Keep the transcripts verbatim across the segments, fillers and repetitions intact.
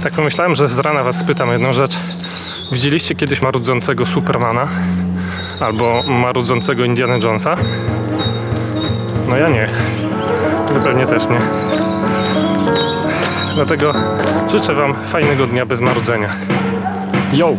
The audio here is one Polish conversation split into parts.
Tak pomyślałem, że z rana was spytam jedną rzecz. Widzieliście kiedyś marudzącego Supermana? Albo marudzącego Indiana Jonesa? No ja nie. Wy pewnie też nie. Dlatego życzę wam fajnego dnia bez marudzenia. Yo!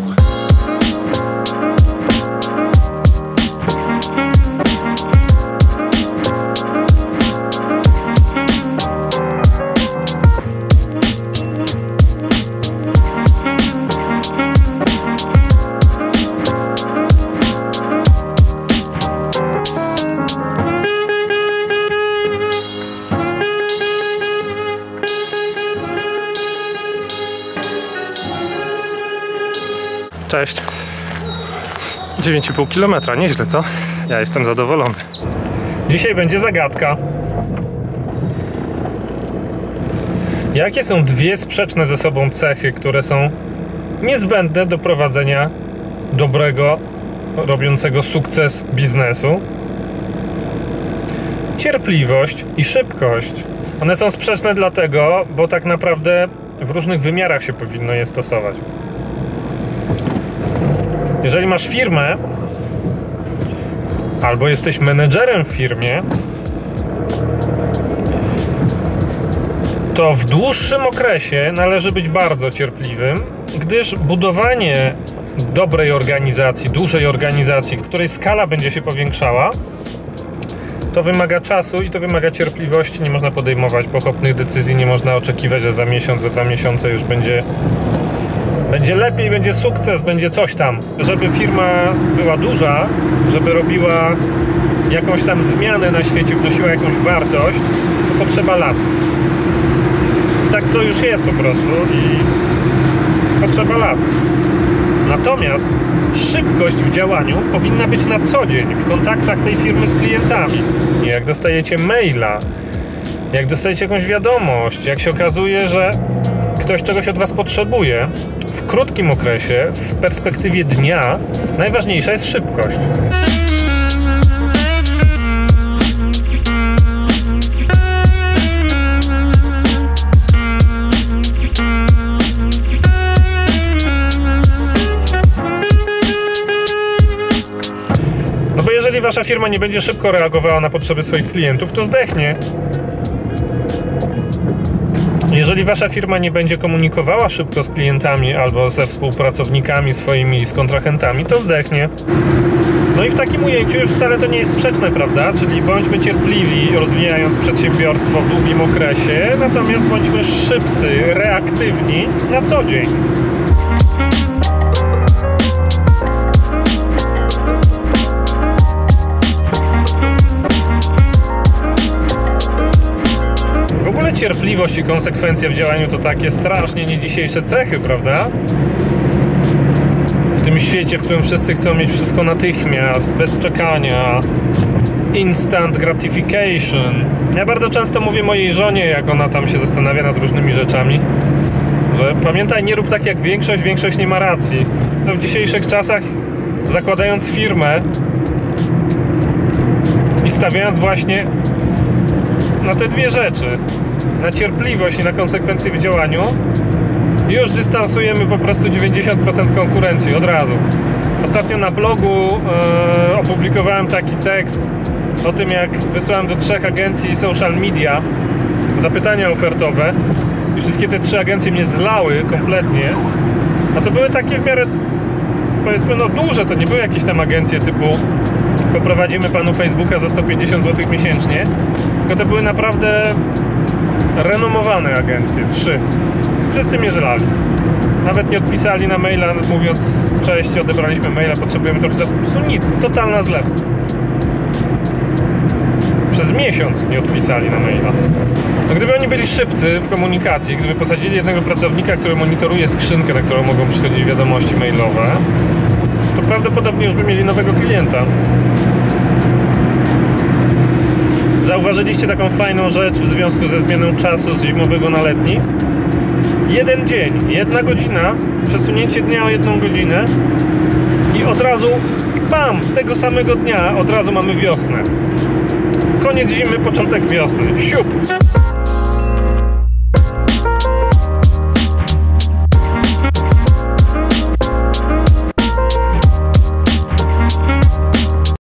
Cześć. dziewięć i pół kilometra, nieźle, co? Ja jestem zadowolony. Dzisiaj będzie zagadka. Jakie są dwie sprzeczne ze sobą cechy, które są niezbędne do prowadzenia dobrego, robiącego sukces biznesu? Cierpliwość i szybkość. One są sprzeczne dlatego, bo tak naprawdę w różnych wymiarach się powinno je stosować. Jeżeli masz firmę, albo jesteś menedżerem w firmie, to w dłuższym okresie należy być bardzo cierpliwym, gdyż budowanie dobrej organizacji, dużej organizacji, której skala będzie się powiększała, to wymaga czasu i to wymaga cierpliwości. Nie można podejmować pochopnych decyzji, nie można oczekiwać, że za miesiąc, za dwa miesiące już będzie Będzie lepiej, będzie sukces, będzie coś tam. Żeby firma była duża, żeby robiła jakąś tam zmianę na świecie, wnosiła jakąś wartość, to potrzeba lat. Tak to już jest po prostu i potrzeba lat. Natomiast szybkość w działaniu powinna być na co dzień, w kontaktach tej firmy z klientami. Jak dostajecie maila, jak dostajecie jakąś wiadomość, jak się okazuje, że ktoś czegoś od was potrzebuje, w krótkim okresie, w perspektywie dnia, najważniejsza jest szybkość. No bo jeżeli wasza firma nie będzie szybko reagowała na potrzeby swoich klientów, to zdechnie. Jeżeli wasza firma nie będzie komunikowała szybko z klientami albo ze współpracownikami swoimi, z kontrahentami, to zdechnie. No i w takim ujęciu już wcale to nie jest sprzeczne, prawda? Czyli bądźmy cierpliwi, rozwijając przedsiębiorstwo w długim okresie, natomiast bądźmy szybcy, reaktywni na co dzień. Cierpliwość i konsekwencja w działaniu to takie strasznie nie dzisiejsze cechy, prawda? W tym świecie, w którym wszyscy chcą mieć wszystko natychmiast, bez czekania, instant gratification. Ja bardzo często mówię mojej żonie, jak ona tam się zastanawia nad różnymi rzeczami, że pamiętaj, nie rób tak jak większość, większość nie ma racji. No w dzisiejszych czasach, zakładając firmę i stawiając właśnie na te dwie rzeczy, na cierpliwość i na konsekwencje w działaniu, już dystansujemy po prostu dziewięćdziesiąt procent konkurencji od razu. Ostatnio na blogu e, opublikowałem taki tekst o tym, jak wysłałem do trzech agencji social media zapytania ofertowe i wszystkie te trzy agencje mnie zlały kompletnie. A to były takie w miarę, powiedzmy, no duże, to nie były jakieś tam agencje typu poprowadzimy panu Facebooka za sto pięćdziesiąt złotych miesięcznie, tylko to były naprawdę renomowane agencje, trzy. Wszyscy mnie zlali. Nawet nie odpisali na maila, mówiąc cześć, odebraliśmy maila, potrzebujemy trochę czasu. Po prostu nic, totalna zlew. Przez miesiąc nie odpisali na maila. No gdyby oni byli szybcy w komunikacji, gdyby posadzili jednego pracownika, który monitoruje skrzynkę, na którą mogą przychodzić wiadomości mailowe, to prawdopodobnie już by mieli nowego klienta. Zauważyliście taką fajną rzecz w związku ze zmianą czasu z zimowego na letni? Jeden dzień, jedna godzina, przesunięcie dnia o jedną godzinę i od razu, bam, tego samego dnia od razu mamy wiosnę. Koniec zimy, początek wiosny. Siup!